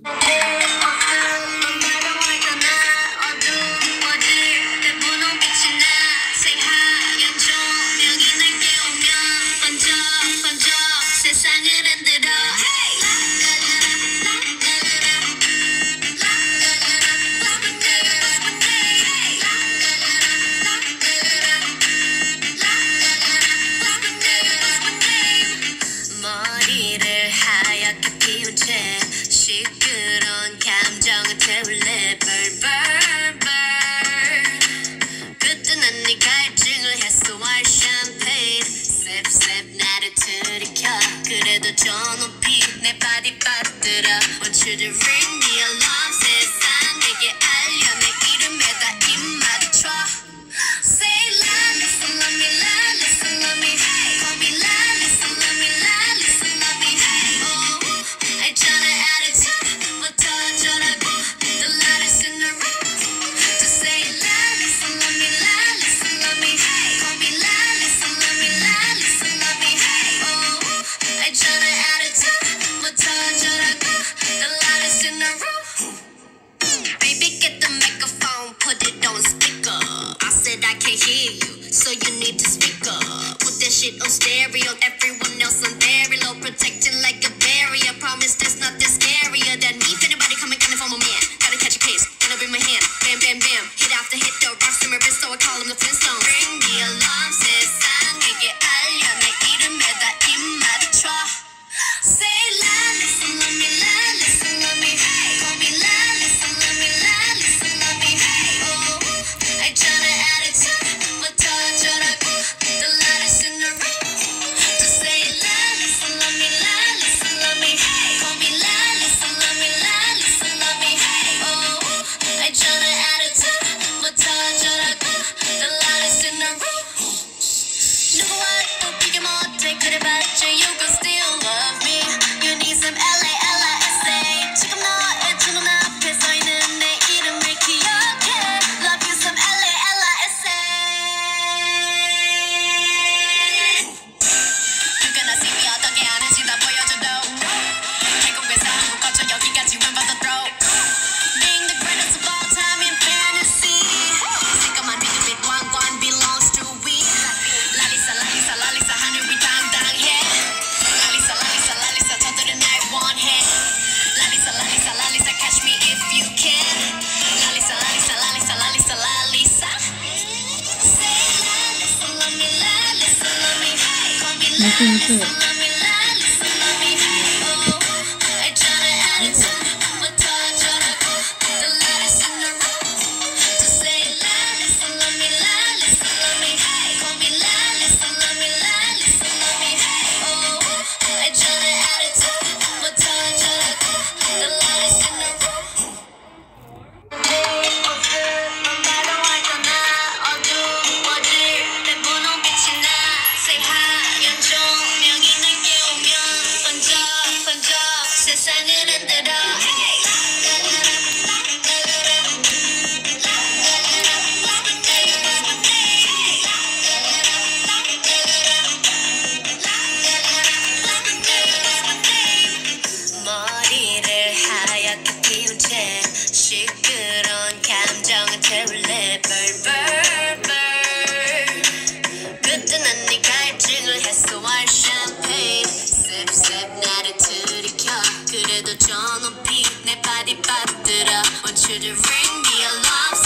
머리를 하얗게 피운 채 시끄러운 감정을 태울래 벌벌벌 그때는 네 갈증을 해소할 샴페인 셉셉 나를 들이켜 그래도 저 높이 내 바디 빠뜨려 Want you to ring the alarm 세상에게 알려 내 이름에다 입 맞춰 Say la listen love me la listen love me call me la listen love me la listen love me oh 알잖아 attitude부터 어쩌라고 The loudest in the room Just say la listen love me la listen love me call me la listen love me la listen love me oh 알잖아 attitude부터 어쩌라고 The loudest in the room Baby, get the microphone, put it on speaker. I said I can't hear you, so you need to speak up. Put that shit on stereo, everyone else on very low, protecting like a barrier. Promise this not this scarier than me. If anybody coming for my man, gotta catch a case, gonna be my hand. Bam, bam, bam, hit after hit, the rocks in my wrist, so I call him the Flintstones. Ring the alarm, 세상에게 알려 내 이름에다 입 맞춰. Say la, listen, love me, la, listen, love me. Call me la, listen, love me, la, listen, love me. Oh, 알잖아 attitude부터 어쩌라고 The loudest in the room Just say la, listen, love me, la, listen, love me. Call me la, listen, love me, la, listen, love me. Oh, 알잖아 attitude부터 어쩌라고 The loudest in the room 누구와 또 비교 못해 그래봤자 you can still love me You need some LALISA 지금 너의 두 눈앞에 서있는 내 이름을 기억해 Love you some LALISA 누가 나 see me 어떻게 하는지 다 보여줘도 태국에서 한국 거쳐 여기까지 wen by the throat Being the greatest of all time in fantasy 새까만 리듬 왕관 belongs to we 랄리사 랄리사 랄리사 하늘 위 당당해 랄리사 랄리사 랄리사 저들은 날 원해 랄리사 랄리사 랄리사 catch me if you can 랄리사 랄리사 랄리사 랄리사 랄리사 Say la listen love me la listen love me call me la listen love me la listen love me oh 알잖아 attitude부터 어쩌라고 The loudest in the room Just say la listen love me la listen love me call me la listen love me la listen love me oh 알잖아 attitude부터 어쩌라고 The loudest in the room 마다왔잖아 어두워질 때 분홍빛이 나 Say 하얀 조명이 내게 오면 번져 번져 세상을 흔들어 머리를 하얗게 피운 채 시끄러운 감정을 태울래 벌벌벌 그때는 네 갈증을 해소할 샴페인 셉셉 나를 들이켜 그래도 저 높이 내 바디 빠뜨려 Want you to ring the alarm